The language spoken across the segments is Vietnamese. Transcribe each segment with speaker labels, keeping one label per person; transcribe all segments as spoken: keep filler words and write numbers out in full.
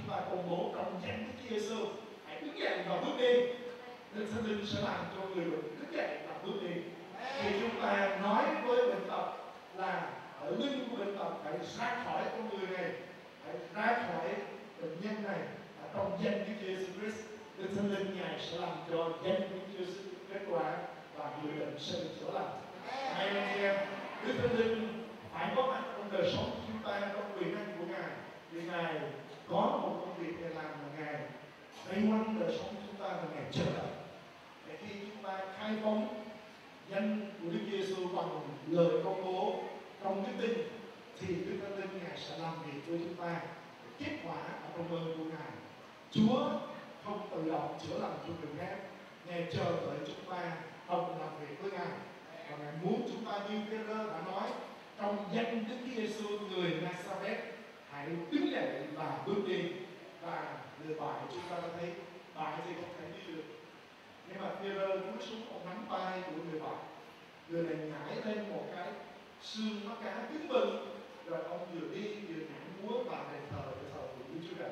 Speaker 1: chúng ta công bố trong danh Đức Chúa Giêsu, hãy đứng dậy và bước đi. Đức Thánh Linh sẽ làm cho người bệnh đứng dậy và bước đi. Khi chúng ta nói với bệnh tật là ở lưng của bệnh tật hãy ra khỏi con người này, hãy ra khỏi bệnh nhân này, ở trong danh Đức Chúa Giêsu Christ, Đức Thánh Linh Ngài sẽ làm cho danh Đức Chúa Giêsu kết quả và người bệnh sẽ được chữa lành. Này anh chị em, Đức Thánh Linh phải có mặt trong đời sống của chúng ta, trong quyền năng của Ngài, vì Ngài có một công việc để làm mà Ngài vây quanh đời sống của chúng ta và Ngài chờ đợi. Để khi chúng ta khai phóng danh của Đức Giêsu bằng lời công bố trong đức tin, thì Đức Thánh Linh Ngài sẽ làm việc với chúng ta, kết quả ở trong ơn của Ngài. Chúa không tự động chữa lành cho người khác, Ngài chờ đợi chúng ta đồng làm việc với Ngài, và Ngài muốn chúng ta như Pê-rơ đã nói, trong danh Đức Chúa Giêsu người Nazareth, hãy đứng dậy và bước đi. Và người bại chúng ta đã thấy bại thì không thể đi được, nhưng mà Pê-rơ cúi xuống ông nắm tay của người bại, người này nhảy lên một cái xương mắt cá cứng bừng, rồi ông vừa đi vừa nhảy múa và đền thờ để thờ phượng Đức Chúa Trời.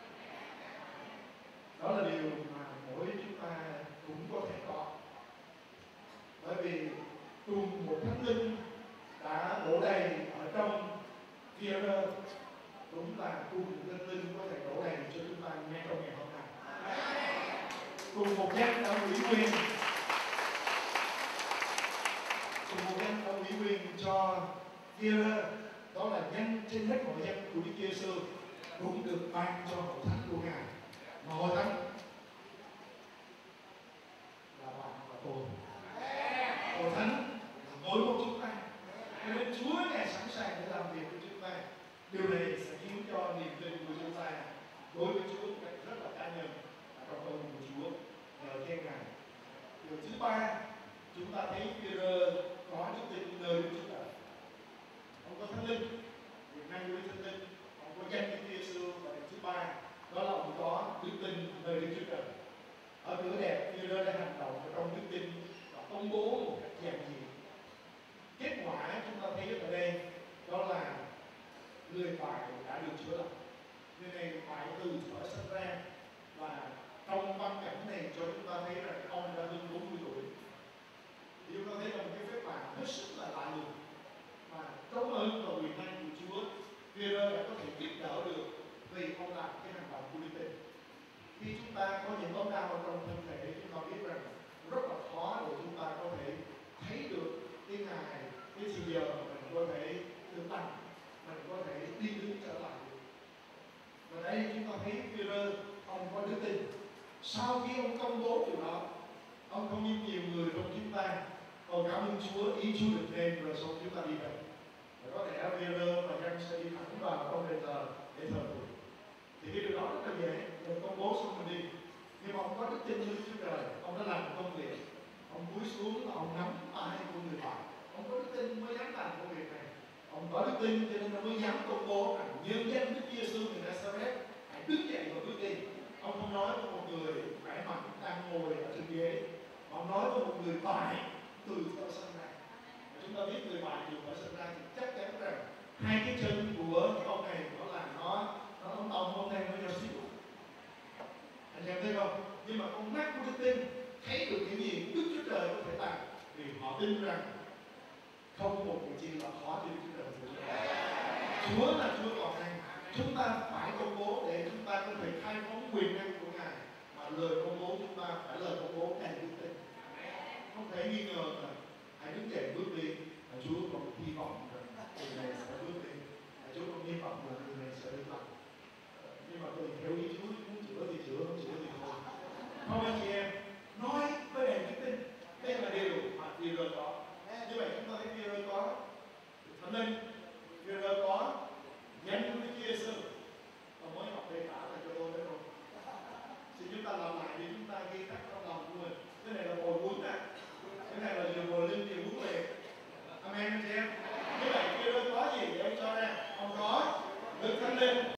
Speaker 1: Đó là điều mà mỗi chúng ta cũng có thể có, bởi vì cùng một Thánh Linh đã đổ đầy ở trong Pê-rơ, cũng là cùng một Thánh Linh có thể đổ đầy cho chúng ta ngay trong ngày hôm nay. Cùng một danh ông ủy quyền, cùng một danh ông ủy quyền cho Pê-rơ, đó là danh trên hết mọi danh của Đức Chúa Giêsu, cũng được ban cho hội thánh của Ngài. Mà hội thánh là bạn và tôi, hội thánh là mỗi một chúng ta, cho nên Chúa Ngài sẵn sàng để làm việc với chúng ta. Điều này sẽ khiến cho niềm tin của chúng ta đối với Chúa một cách rất là cá nhân và trong ơn của Chúa nhờ khen Ngài. Điều thứ ba, chúng ta thấy Pê-rơ có đức tin nơi Đức Chúa Trời. Ông có Thánh Linh, quyền năng với Thánh Linh, ông có danh Đức Chúa Giêsu, và điều thứ ba đó là ông có đức tin nơi Đức Chúa Trời. Ở cửa đẹp, Pê-rơ đã hành động ở trong đức tin và công bố một cách giản dị. Kết quả chúng ta thấy ở đây đó là người bại đã được chữa lành. Người này bại từ thuở sinh ra, và trong văn cảnh này cho chúng ta thấy rằng ông đã hơn bốn mươi tuổi. Thì chúng ta thấy là một cái phép lạ hết sức là lạ lùng, mà trong ơn và quyền năng của Chúa, Pê-rơ đã có thể giúp đỡ được vì ông làm cái hành động của đức tin. Khi chúng ta có những ốm đau ở trong thân thể, chúng ta biết rằng rất là khó để chúng ta có thể thấy được cái ngày, cái thời giờ mà mình có thể được lành, mình có thể đi đứng trở lại được. Và đây chúng ta thấy Pê-rơ, ông có đức tin. Sau khi ông công bố điều đó, ông không như nhiều người trong chúng ta, ông cảm ơn Chúa, ý Chúa được nên, rồi xong chúng ta đi về. Và có thể Pê-rơ và Giăng sẽ đi thẳng vào trong đền thờ để thờ phượng. Thì cái điều đó rất là dễ, mình công bố xong mình đi. Nhưng mà ông có đức tin với Đức Chúa Trời, ông đã làm công việc. Ông cúi xuống và ông nắm tay của người bạn. Ông có đức tin mới dám làm công việc này. Ông có đức tin cho nên ông mới dám công bố rằng nhân danh Đức Chúa Giêsu người Nazareth, hãy đứng dậy và bước đi. Ông không nói với một người khỏe mạnh đang ngồi ở trên ghế, mà ông nói với một người bại từ thuở sinh ra. Chúng ta biết người bại từ thuở sinh ra thì chắc chắn rằng hai cái chân của cái ông này nó là nó nó ông tông hôm nay nó nhỏ xíu. Anh em thấy không? Nhưng mà con mắt của đức tin thấy được những gì Đức Chúa Trời có thể làm, vì họ tin rằng không một việc gì là khó cho Đức Chúa Trời. Chúa là Chúa toàn năng. Chúng ta phải công bố để chúng ta có thể khai phóng quyền năng của Ngài, mà lời công bố chúng ta phải lời công bố đầy đức tin, không thể nghi ngờ là hãy đứng dậy bước đi. Và Chúa còn hy vọng rằng người này sẽ bước đi, và Chúa còn hy vọng là người này sẽ được lành. Nhưng mà tôi theo ý Chúa, muốn chữa thì chữa, không chữa thì thôi. Không anh chị em, nói với đầy đức tin, đây là điều mà Pê-rơ có. Như vậy chúng ta thấy Pê-rơ có Thánh Linh, Pê-rơ có danh của Đức Chúa Giêsu. Và mới học đề tả là cho tôi đấy rồi. Xin chúng ta làm lại để chúng ta ghi khắc trong lòng của mình. Cái này là bồi bún nè, cái này là vừa bồi linh vừa bún liền. Amen anh chị em. Như vậy Pê-rơ có gì để ông cho ra? Ông có Đức Thánh Linh.